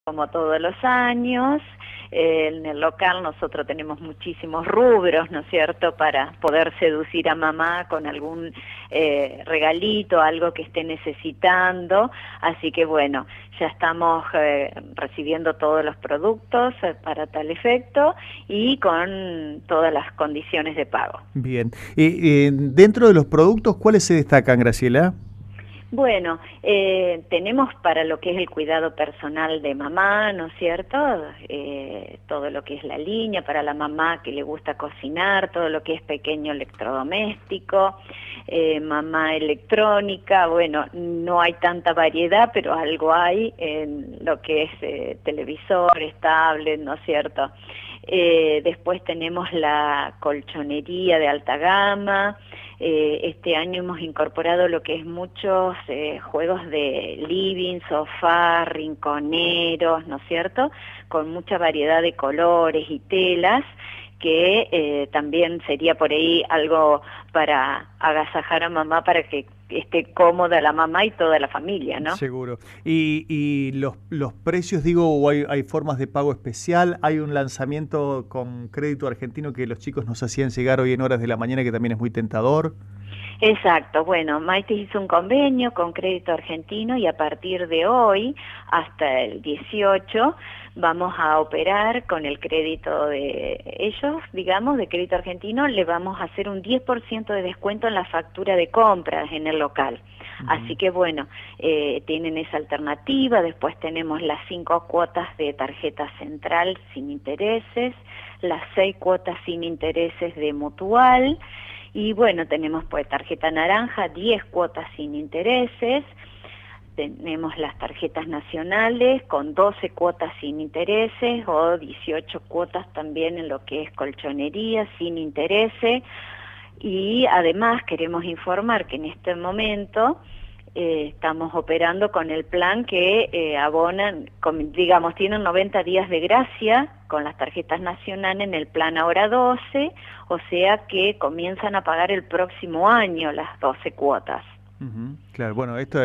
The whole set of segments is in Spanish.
como todos los años. En el local nosotros tenemos muchísimos rubros, ¿no es cierto?, para poder seducir a mamá con algún regalito, algo que esté necesitando. Así que bueno, ya estamos recibiendo todos los productos para tal efecto y con todas las condiciones de pago. Bien. Dentro de los productos, ¿cuáles se destacan, Graciela? Bueno, tenemos para lo que es el cuidado personal de mamá, ¿no es cierto? Todo lo que es la línea para la mamá que le gusta cocinar, todo lo que es pequeño electrodoméstico, mamá electrónica. Bueno, no hay tanta variedad, pero algo hay en lo que es televisores, tablet, ¿no es cierto? Después tenemos la colchonería de alta gama. Este año hemos incorporado lo que es muchos juegos de living, sofá, rinconeros, ¿no es cierto?, con mucha variedad de colores y telas, que también sería por ahí algo para agasajar a mamá, para que esté cómoda la mamá y toda la familia, ¿no? Seguro. Y los precios, digo, o hay formas de pago especial, hay un lanzamiento con crédito argentino que los chicos nos hacían llegar hoy en horas de la mañana, que también es muy tentador. Exacto, bueno, Maite hizo un convenio con Crédito Argentino y a partir de hoy hasta el 18 vamos a operar con el crédito de ellos, digamos, de Crédito Argentino. Le vamos a hacer un 10% de descuento en la factura de compras en el local. Así que bueno, tienen esa alternativa. Después tenemos las 5 cuotas de tarjeta central sin intereses, las 6 cuotas sin intereses de Mutual. Y bueno, tenemos pues tarjeta naranja, 10 cuotas sin intereses. Tenemos las tarjetas nacionales con 12 cuotas sin intereses o 18 cuotas también en lo que es colchonería sin intereses. Y además queremos informar que en este momento estamos operando con el plan que abonan, digamos, tienen 90 días de gracia con las tarjetas nacionales en el plan Ahora 12, o sea que comienzan a pagar el próximo año las 12 cuotas. Claro, bueno, esto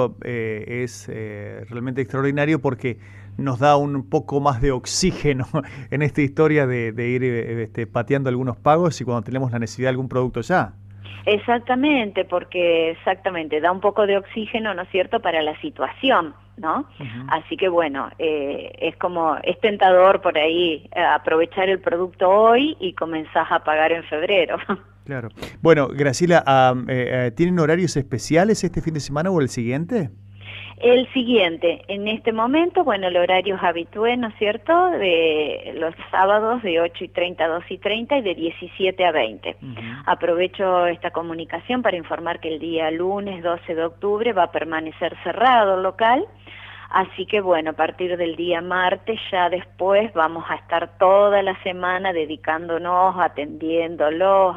es realmente extraordinario porque nos da un poco más de oxígeno en esta historia de ir pateando algunos pagos y cuando tenemos la necesidad de algún producto ya. Exactamente, porque exactamente da un poco de oxígeno, ¿no es cierto?, para la situación, ¿no? Así que bueno, es como, es tentador por ahí aprovechar el producto hoy y comenzás a pagar en febrero. Claro. Bueno, Graciela, ¿tienen horarios especiales este fin de semana o el siguiente? El siguiente, en este momento, bueno, el horario es habitué, ¿no es cierto?, de los sábados de 8:30 a 2:30 y de 17 a 20. Aprovecho esta comunicación para informar que el día lunes 12 de octubre va a permanecer cerrado el local, así que bueno, a partir del día martes ya después vamos a estar toda la semana dedicándonos, atendiéndolos,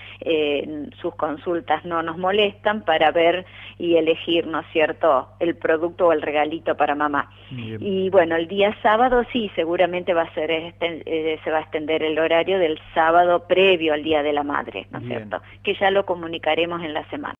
sus consultas no nos molestan para ver y elegir, ¿no es cierto?, el producto o el regalito para mamá. Bien. Y bueno, el día sábado sí, seguramente va a ser se va a extender el horario del sábado previo al Día de la Madre, ¿no es cierto?, que ya lo comunicaremos en la semana.